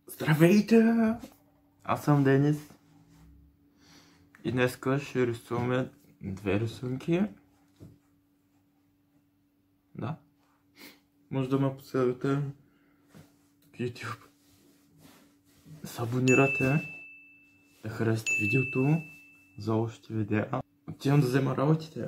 Здравейте! Аз съм Денис и днеска ще рисуваме две рисунки. Да. Може да ме последвате в YouTube. Да се абонирате, да харесате видеото за още видеа. Отивам да взема работите.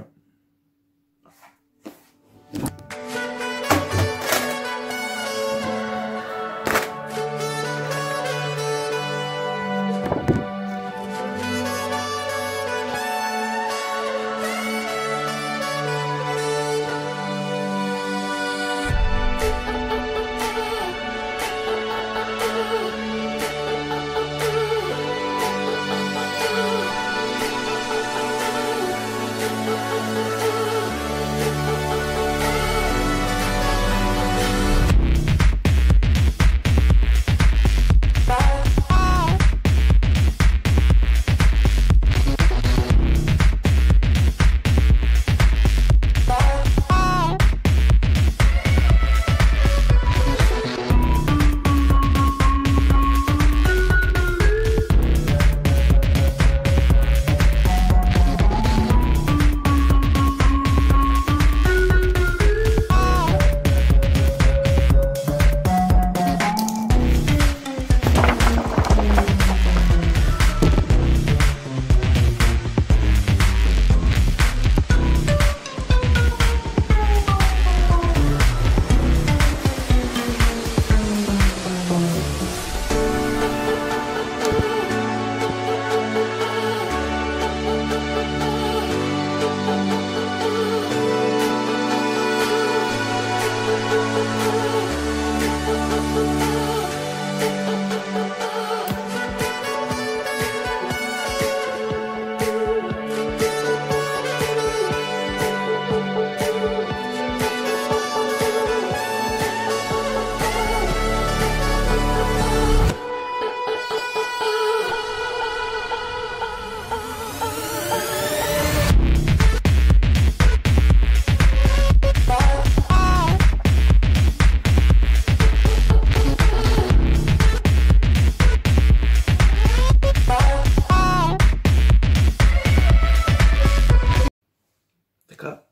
Така,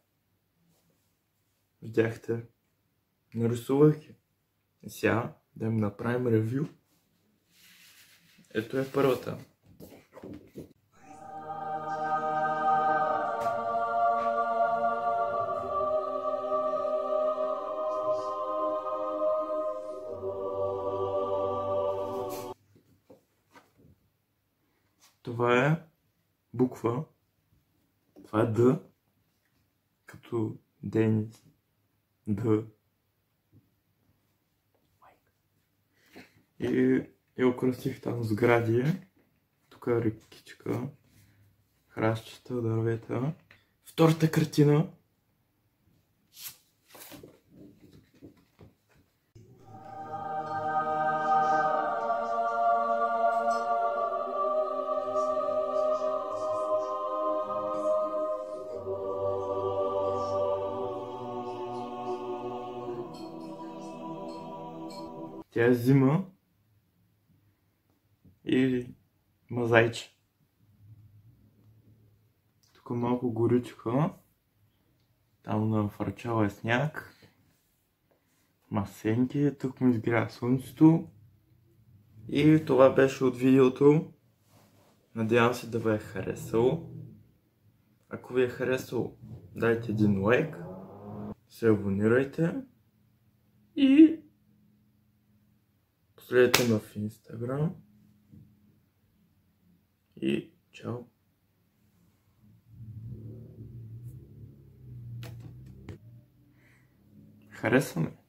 видяхте, нарисувах ги. И сега да им направим ревю. Ето е първата. Това е буква. Това е Д. Като Денис. Д. И украсих там сгради. Тук е рекичка. Храстчета, дървета. Втората картина. Тя е зима и мазайче. Тук малко горичка. Там нафърчава е сняг. Масенки. Тук му изгря слънцето. И това беше от видеото. Надявам се да ви е харесало. Ако ви е харесало, дайте един лайк. Се абонирайте. И последете ме в Instagram. И чао! Харесва ме!